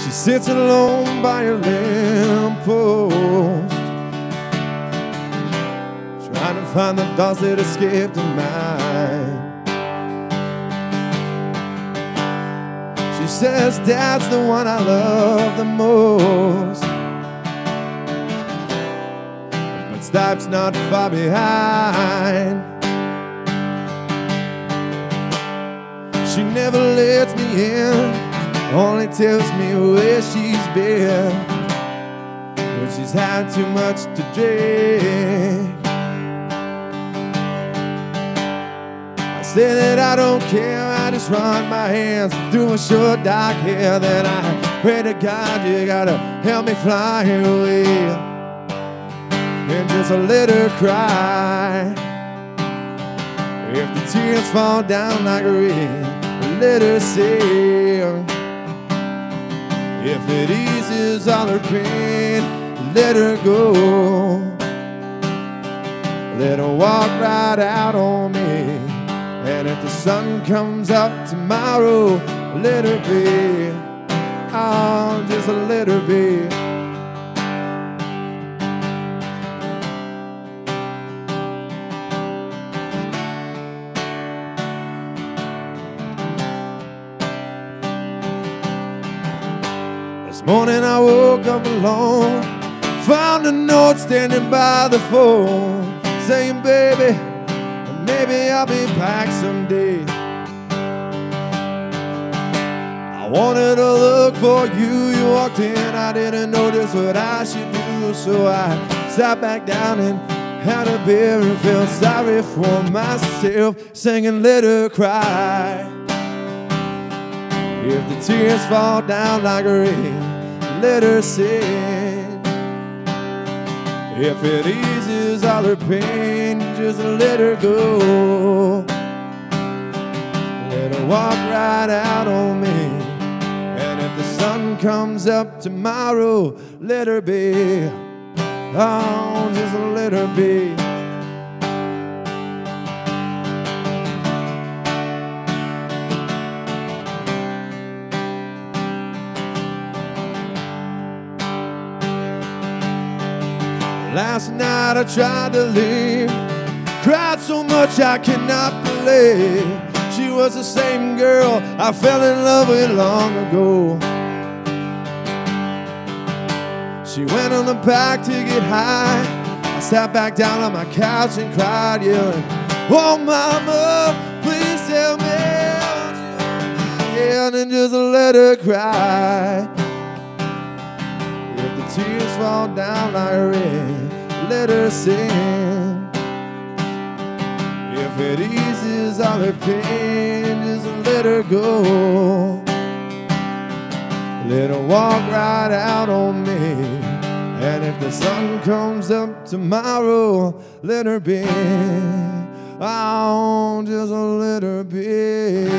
She sits alone by a lamppost, trying to find the thoughts that escaped her mind. She says, Dad's the one I love the most, but Stipe's not far behind. She never lets me in, only tells me where she's been when she's had too much to drink. I say that I don't care, I just run my hands through my short dark hair. Then I pray to God, you gotta help me fly away and just let her cry. If the tears fall down like rain, let her sing. If it eases all her pain, let her go. Let her walk right out on me. And if the sun comes up tomorrow, let her be. Oh, just let her be. This morning I woke up alone, found a note standing by the phone, saying, baby, maybe I'll be back someday. I wanted to look for you, you walked in, I didn't know just what I should do. So I sat back down and had a beer and felt sorry for myself, singing let her cry. If the tears fall down like rain, let her sing. If it eases all her pain, just let her go. Let her walk right out on me. And if the sun comes up tomorrow, let her be. Oh, just let her be. Last night I tried to leave, cried so much I cannot believe she was the same girl I fell in love with long ago. She went on the back to get high. I sat back down on my couch and cried, yelling, oh mama, please tell me, won't you hold my hand and just let her cry. If the tears fall down like rain, let her sing. If it eases all her pain, just let her go. Let her walk right out on me. And if the sun comes up tomorrow, let her be. Oh, just let her be.